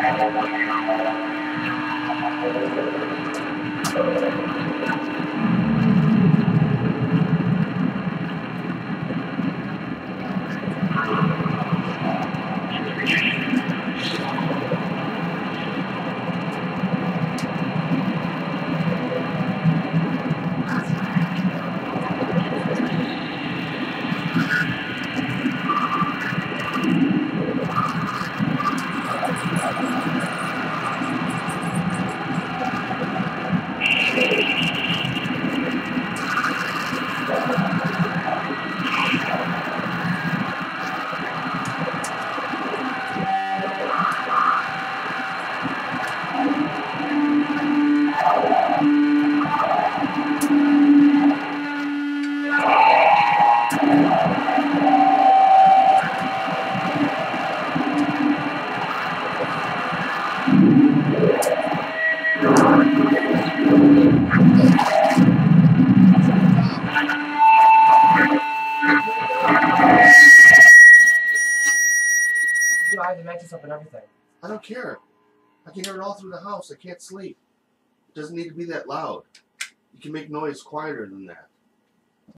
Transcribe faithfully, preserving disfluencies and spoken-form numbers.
I have to match up and everything. I don't care. I can hear it all through the house. I can't sleep. It doesn't need to be that loud. You can make noise quieter than that.